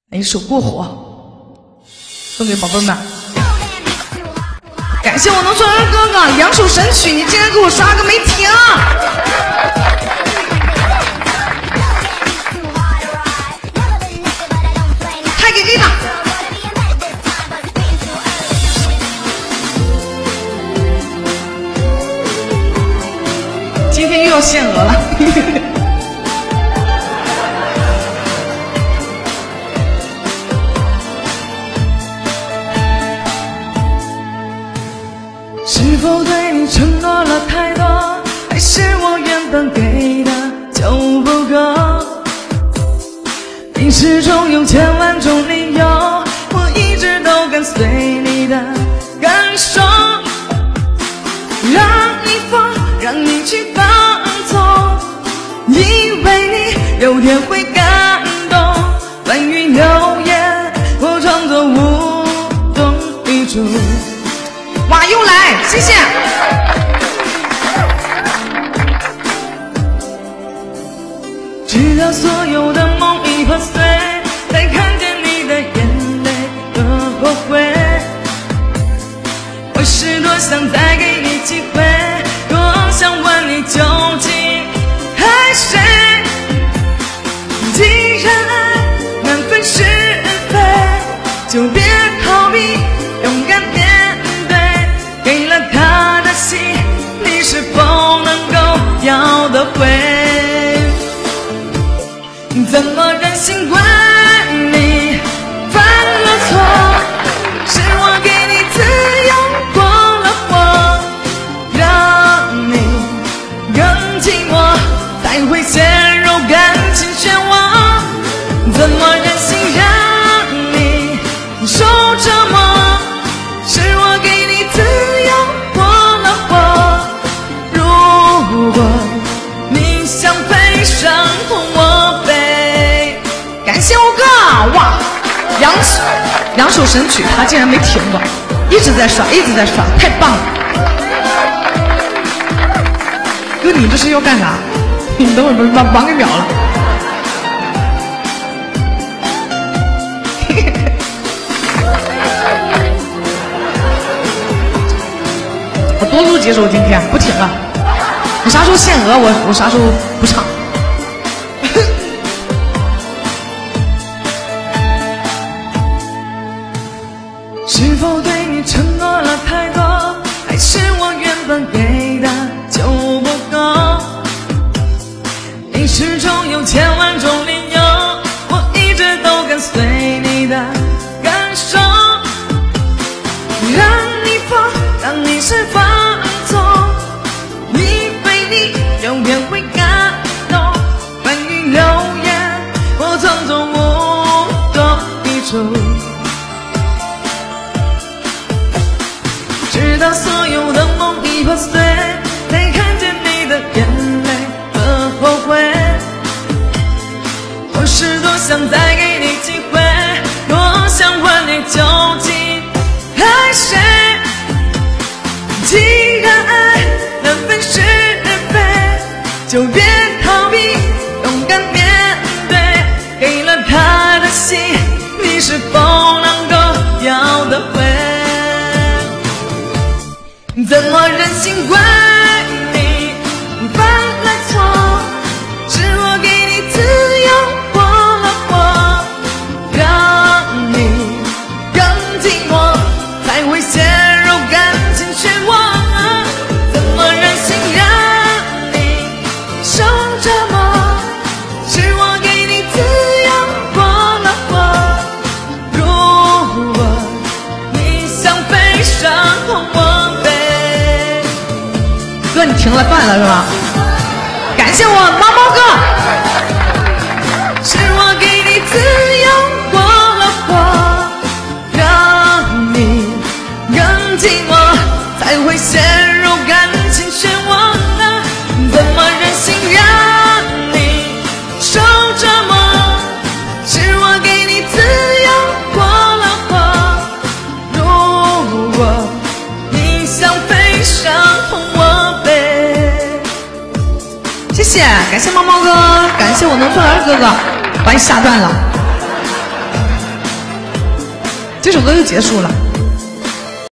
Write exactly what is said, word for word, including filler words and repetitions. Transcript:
来一首《过火》，送给宝贝们。感谢我农村儿哥哥两首神曲，你竟然给我刷个没停！太给力了！今天又要限额了。是否对你承诺了太多，还是我原本给的就不够？你始终有千万种理由，我一直都跟随你的感受，让你疯，让你去放纵，以为你有天会感动。关于流言，我装作无动于衷。哇，又来，谢谢。直到所有的梦已破碎，才看见你的眼泪和后悔。我是多想再给你机会，多想问你究竟爱谁。既然爱难分是非，就别逃避，勇敢面对。给了他的心，你是否能够要得回？怎么忍心怪你犯了错？是我给你自由过了火，让你更寂寞，才会陷入感情漩涡。怎么忍心让你受折磨？是我给你自由过了火。如果你想飞上我背，感谢我哥哇，两首两首神曲他竟然没停过，一直在刷，一直在刷，太棒了！哥，你这是要干啥？你等会儿把榜给秒了。我多录几首今天不停了，你啥时候限额我我啥时候不唱。是否对你承诺了太多，还是我原本给的就不够？你始终有千万种理由，我一直都跟随你的感受，让你疯，让你释放纵，以为你有天会感动。关于流言，我装作无动于衷。直到所有的梦已破碎，才看见你的眼泪和后悔。我是多想再给你机会，多想问你究竟爱谁。既然爱难分是非，就别逃避，勇敢面对。给了他的心，你是否能够要得回？怎么忍心怪你犯了错？是我给你自由过了火，让你更寂寞，才会陷入感情漩涡。怎么忍心让你受折磨？是我给你自由过了火。如果你想飞上我，哥，你停了断了是吧？感谢我猫猫哥，是我给你自由过了火，让你更寂寞，才会陷入感情漩涡。怎么忍心让你受折磨？是我给你自由过了火。如果你想飞上我背，谢谢，感谢猫猫哥，感谢我农村儿哥哥，把你吓断了。 这首歌就结束了。